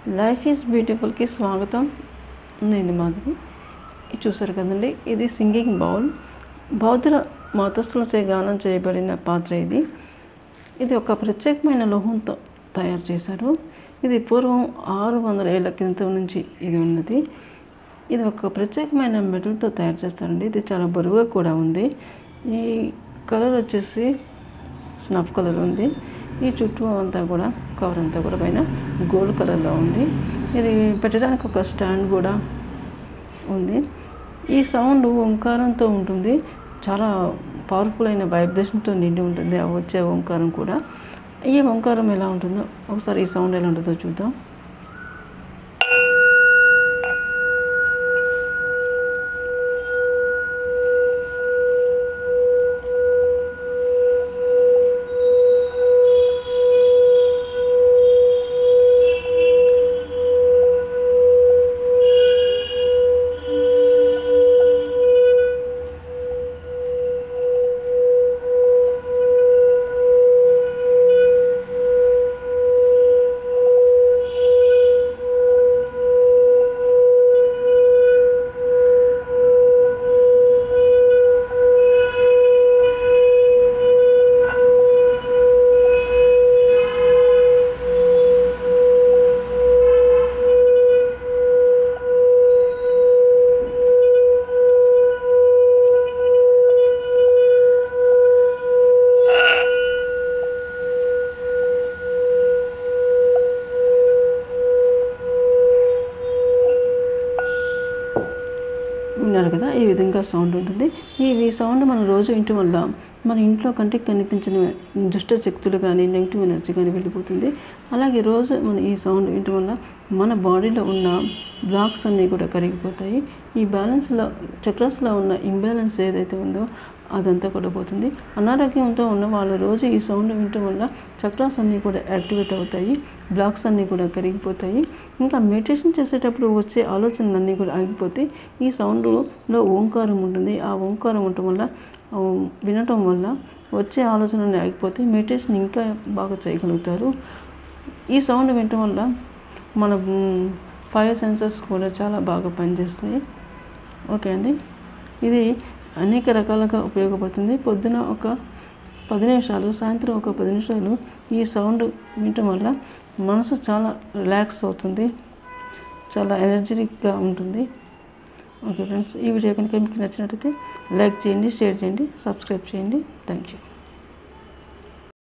Life is బ్యూటిఫుల్కి స్వాగతం. నేను మాధవి. ఇది చూసారు కదండి, ఇది సింగింగ్ బౌల్. బౌద్ధ మతస్థులచే గానం చేయబడిన పాత్ర ఇది. ఇది ఒక ప్రత్యేకమైన లోహంతో తయారు చేశారు. ఇది పూర్వం 600 ఏళ్ల క్రితం నుంచి ఇది ఉన్నది. ఇది ఒక ప్రత్యేకమైన మెటల్తో తయారు చేస్తారండి. ఇది చాలా బరువుగా కూడా ఉంది. ఈ కలర్ వచ్చేసి స్నఫ్ కలర్ ఉంది. ఈ చుట్టూ అంతా కూడా కవర్ అంతా కూడా పైన గోల్డ్ కలర్లో ఉంది. ఇది పెట్టడానికి ఒక స్టాండ్ కూడా ఉంది. ఈ సౌండ్ ఓంకారంతో ఉంటుంది. చాలా పవర్ఫుల్ అయిన వైబ్రేషన్తో నిండి ఉంటుంది ఆ వచ్చే ఓంకారం కూడా. ఈ ఓంకారం ఎలా ఉంటుందో ఒకసారి ఈ సౌండ్ ఎలా ఉంటుందో చూద్దాం. విన్నారు కదా, ఈ విధంగా సౌండ్ ఉంటుంది. ఈ సౌండ్ మనం రోజు వినటం వల్ల మన ఇంట్లో కంటికి కనిపించిన దుష్ట శక్తులు కానీ నెగిటివ్ ఎనర్జీ కానీ వెళ్ళిపోతుంది. అలాగే రోజు మనం ఈ సౌండ్ వినటం వల్ల మన బాడీలో ఉన్న బ్లాక్స్ అన్నీ కూడా కరిగిపోతాయి. ఈ బ్యాలెన్స్లో చక్రాస్లో ఉన్న ఇంబ్యాలెన్స్ ఏదైతే ఉందో అదంతా కూడా పోతుంది. అనారోగ్యంతో ఉన్న వాళ్ళు రోజు ఈ సౌండ్ వినటం వల్ల చక్రాస్ అన్నీ కూడా యాక్టివేట్ అవుతాయి, బ్లాక్స్ అన్నీ కూడా కరిగిపోతాయి. ఇంకా మెడిటేషన్ చేసేటప్పుడు వచ్చే ఆలోచనలన్నీ కూడా ఆగిపోతాయి. ఈ సౌండ్లో ఓంకారం ఉంటుంది. ఆ ఓంకారం ఉండటం వల్ల వినటం వల్ల వచ్చే ఆలోచనలు ఆగిపోతే మెడిటేషన్ ఇంకా బాగా చేయగలుగుతారు. ఈ సౌండ్ వినటం వల్ల మన 5 సెన్సెస్ కూడా చాలా బాగా పనిచేస్తాయి. ఓకే అండి, ఇది అనేక రకాలుగా ఉపయోగపడుతుంది. పొద్దున ఒక 10 నిమిషాలు, సాయంత్రం ఒక 10 నిమిషాలు ఈ సౌండ్ వినటం వల్ల మనసు చాలా రిలాక్స్ అవుతుంది, చాలా ఎనర్జెటిక్గా ఉంటుంది. ఓకే ఫ్రెండ్స్, ఈ వీడియో కనుక మీకు నచ్చినట్లయితే లైక్ చేయండి, షేర్ చేయండి, సబ్స్క్రైబ్ చేయండి. Thank you.